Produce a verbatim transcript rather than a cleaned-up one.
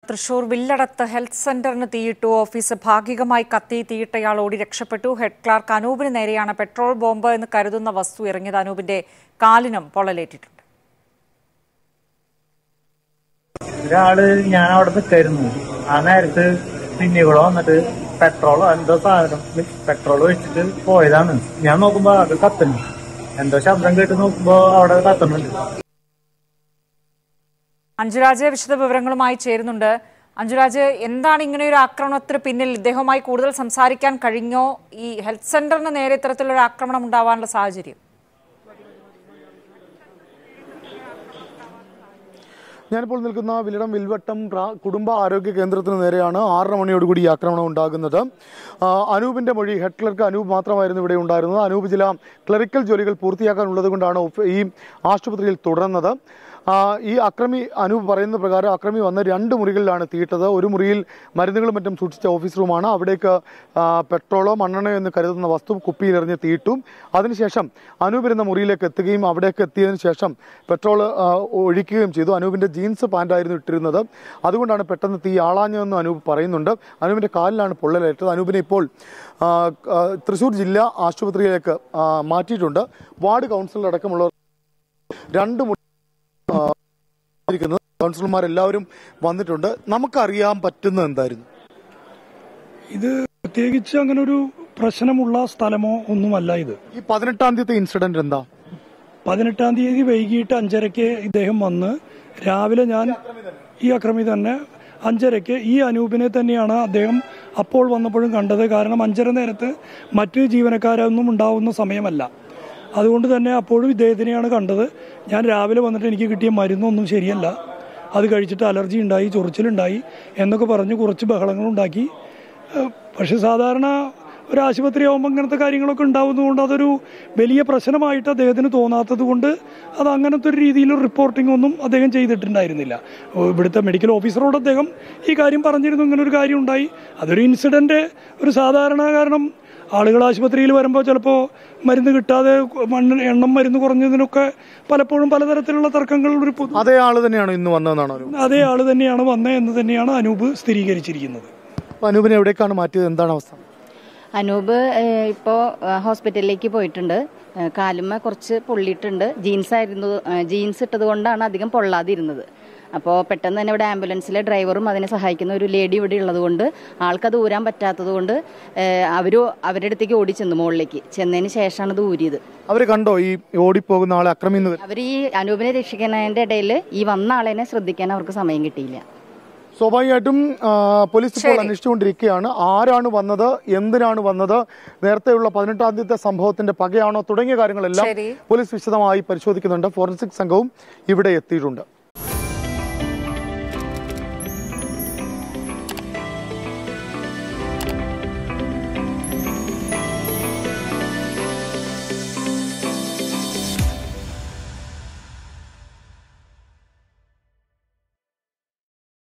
തൃശൂർ വില്ലടത്ത് ഹെൽത്ത് സെന്ററിന് തീയിട്ടു. ഓഫീസ് ഭാഗികമായി കത്തി. തീയിട്ടയാൾ ഓടി രക്ഷപ്പെട്ടു. ഹെഡ് ക്ലാർക്ക് അനൂപിന് നേരെയാണ് പെട്രോൾ ബോംബ് എന്ന് കരുതുന്ന വസ്തു ഇറങ്ങിയത്. അനൂപിന്റെ കാലിനും പൊള്ളലേറ്റിട്ടുണ്ട്. ഒരാള് ഞാൻ അവിടെ നിൽക്കായിരുന്നു. ആ നേരത്ത് പിന്നെ ഇവിടെ വന്നിട്ട് പെട്രോളോ എന്തോ സാധനം പെട്രോൾ ഒഴിച്ചിട്ട് പോയതാണ്. ഞാൻ നോക്കുമ്പോ അത് കത്തുന്നു. എന്തോ ശബ്ദം കേട്ട് നോക്കുമ്പോ അവിടെ കത്തുന്നുണ്ട്. അഞ്ജുരാജ് വിശദ വിവരങ്ങളുമായി ചേരുന്നുണ്ട്. അഞ്ജുരാജ്, എന്താണ് ഇങ്ങനെ ഒരു ആക്രമണത്തിന് പിന്നിൽ? ഇദ്ദേഹവുമായി കൂടുതൽ സംസാരിക്കാൻ കഴിഞ്ഞോ? ഈ ഹെൽത്ത് സെന്ററിന് നേരെ ഇത്തരത്തിലൊരു ആക്രമണം ഉണ്ടാവാനുള്ള സാഹചര്യം? ഞാനിപ്പോൾ നിൽക്കുന്ന വില്ലടം വിൽവട്ടം കുടുംബ ആരോഗ്യ കേന്ദ്രത്തിന് നേരെയാണ് ആറര മണിയോടുകൂടി ഈ ആക്രമണം ഉണ്ടാകുന്നത്. അനൂപിന്റെ മൊഴി, ഹെഡ് ക്ലർക്ക് അനൂപ് മാത്രമായിരുന്നു ഇവിടെ ഉണ്ടായിരുന്നത്. അനൂപ് ചില ക്ലറിക്കൽ ജോലികൾ പൂർത്തിയാക്കാനുള്ളത് കൊണ്ടാണ് ഈ ആശുപത്രിയിൽ തുടർന്നത്. ഈ അക്രമി അനൂപ് പറയുന്ന പ്രകാരം അക്രമി വന്ന് രണ്ട് മുറികളിലാണ് തീയിട്ടത്. ഒരു മുറിയിൽ മരുന്നുകളും മറ്റും സൂക്ഷിച്ച ഓഫീസ് റൂമാണ്. അവിടേക്ക് പെട്രോളോ മണ്ണെണ്ണയോ എന്ന് കരുതുന്ന വസ്തു കുപ്പിയിലെറിഞ്ഞ് തീയിട്ടു. അതിനുശേഷം അനൂപ് ഇരുന്ന മുറിയിലേക്ക് എത്തുകയും അവിടേക്ക് എത്തിയതിനു ശേഷം പെട്രോൾ ഒഴിക്കുകയും ചെയ്തു. അനൂപിന്റെ ജീൻസ് പാൻറ്റായിരുന്നു ഇട്ടിരുന്നത്. അതുകൊണ്ടാണ് പെട്ടെന്ന് തീ ആളാഞ്ഞതെന്ന് അനൂപ് പറയുന്നുണ്ട്. അനൂപിന്റെ കാലിലാണ് പൊള്ളലേറ്റത്. അനൂപിനെ ഇപ്പോൾ തൃശൂർ ജില്ലാ ആശുപത്രിയിലേക്ക് മാറ്റിയിട്ടുണ്ട്. വാർഡ് കൗൺസിലർ അടക്കമുള്ളവർ രണ്ട് കൗൺസിലർമാരെല്ലാവരും വന്നിട്ടുണ്ട്. നമുക്കറിയാൻ പറ്റുന്നത് എന്തായിരുന്നു? ഇത് പ്രത്യേകിച്ച് അങ്ങനെ ഒരു പ്രശ്നമുള്ള സ്ഥലമോ ഒന്നുമല്ല. ഇത് ഈ പതിനെട്ടാം തീയതി ഇൻസിഡന്റ് എന്താ? പതിനെട്ടാം തീയതി വൈകിട്ട് അഞ്ചരയ്ക്ക് ഇദ്ദേഹം വന്ന് രാവിലെ ഞാൻ ഈ അക്രമി തന്നെ അഞ്ചരയ്ക്ക് ഈ അനൂപിനെ തന്നെയാണ് അദ്ദേഹം അപ്പോൾ വന്നപ്പോഴും കണ്ടത്. കാരണം അഞ്ചര നേരത്ത് മറ്റ് ജീവനക്കാരൊന്നും ഉണ്ടാവുന്ന സമയമല്ല. അതുകൊണ്ട് തന്നെ അപ്പോഴും ഇദ്ദേഹത്തിനെയാണ് കണ്ടത്. ഞാൻ രാവിലെ വന്നിട്ട് എനിക്ക് കിട്ടിയ മരുന്നൊന്നും ശരിയല്ല, അത് കഴിച്ചിട്ട് അലർജി ഉണ്ടായി, ചൊറിച്ചിലുണ്ടായി എന്നൊക്കെ പറഞ്ഞ് കുറച്ച് ബഹളങ്ങളുണ്ടാക്കി. പക്ഷെ സാധാരണ ഒരു ആശുപത്രി ആകുമ്പോൾ ഇങ്ങനത്തെ കാര്യങ്ങളൊക്കെ ഉണ്ടാവുന്നതുകൊണ്ട് അതൊരു വലിയ പ്രശ്നമായിട്ട് അദ്ദേഹത്തിന് തോന്നാത്തത് കൊണ്ട് അത് അങ്ങനത്തെ ഒരു രീതിയിലുള്ള റിപ്പോർട്ടിംഗ് ഒന്നും അദ്ദേഹം ചെയ്തിട്ടുണ്ടായിരുന്നില്ല. ഇവിടുത്തെ മെഡിക്കൽ ഓഫീസറോട് അദ്ദേഹം ഈ കാര്യം പറഞ്ഞിരുന്നു, ഇങ്ങനെ ഒരു കാര്യം ഉണ്ടായി. അതൊരു ഇൻസിഡന്റ്, ഒരു സാധാരണ. കാരണം ആളുകൾ ആശുപത്രിയിൽ വരുമ്പോൾ ചിലപ്പോൾ മരുന്ന് കിട്ടാതെ മണ്ണ് എണ്ണം മരുന്ന് കുറഞ്ഞതിനൊക്കെ പലപ്പോഴും പലതരത്തിലുള്ള തർക്കങ്ങൾ ഒരു അതേ ആള് തന്നെയാണ് ഇന്ന് വന്നതെന്നാണ് അതേ ആള് തന്നെയാണ് വന്നത് എന്ന് തന്നെയാണ് അനൂപ് സ്ഥിരീകരിച്ചിരിക്കുന്നത്. അനൂപിനെ എവിടേക്കാണ് മാറ്റിയത്? എന്താണ് അവസ്ഥ? അനൂപ് ഇപ്പോൾ ഹോസ്പിറ്റലിലേക്ക് പോയിട്ടുണ്ട്. കാലുമ്മ കുറച്ച് പൊള്ളിയിട്ടുണ്ട്. ജീൻസ് ആയിരുന്നു, ജീൻസ് ഇട്ടത് കൊണ്ടാണ് അധികം പൊള്ളാതിരുന്നത്. അപ്പോൾ പെട്ടെന്ന് തന്നെ ഇവിടെ ആംബുലൻസിലെ ഡ്രൈവറും അതിനെ സഹായിക്കുന്ന ഒരു ലേഡി ഇവിടെ ഉള്ളത് കൊണ്ട് ആൾക്കത് ഊരാൻ പറ്റാത്തത് കൊണ്ട് അവർ അവരുടെ അടുത്തേക്ക് ഓടി ചെന്നു. മുകളിലേക്ക് ചെന്നതിന് ശേഷമാണ് ഇത് ഊരിയത്. അവർ കണ്ടോ ഈ ഓടിപ്പോകുന്ന ആളെ അക്രമി? അവർ ഈ അനൂപിനെ രക്ഷിക്കുന്നതിന്റെ ഇടയിൽ ഈ വന്ന ആളെന്നെ ശ്രദ്ധിക്കാൻ അവർക്ക് സമയം കിട്ടിയില്ല. സ്വാഭാവികമായിട്ടും പോലീസ് ഇപ്പോൾ അന്വേഷിച്ചുകൊണ്ടിരിക്കുകയാണ്. ആരാണ് വന്നത്, എന്തിനാണ് വന്നത്, നേരത്തെയുള്ള പതിനെട്ടാം തീയതി സംഭവത്തിന്റെ പകയാണോ തുടങ്ങിയ കാര്യങ്ങളെല്ലാം പോലീസ് വിശദമായി പരിശോധിക്കുന്നുണ്ട്. ഫോറൻസിക് സംഘവും ഇവിടെ എത്തിയിട്ടുണ്ട്.